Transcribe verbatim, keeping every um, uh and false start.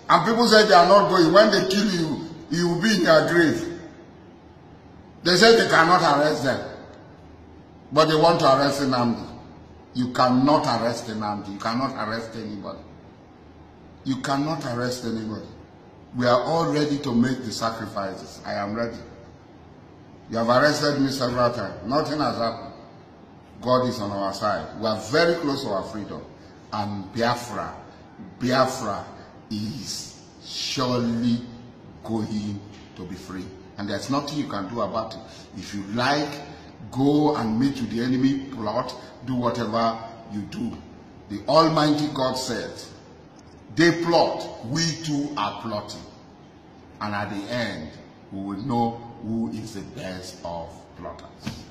And people say they are not going. When they kill you, you will be in your grave. They say they cannot arrest them. But they want to arrest Nnamdi. You cannot arrest Nnamdi. You cannot arrest anybody. You cannot arrest anybody. We are all ready to make the sacrifices. I am ready. You have arrested me several times. Nothing has happened. God is on our side. We are very close to our freedom. And Biafra, Biafra is surely going to be free. And there's nothing you can do about it. If you like, go and meet with the enemy, plot, do whatever you do. The Almighty God said, they plot, we too are plotting. And at the end, we will know who is the best of plotters.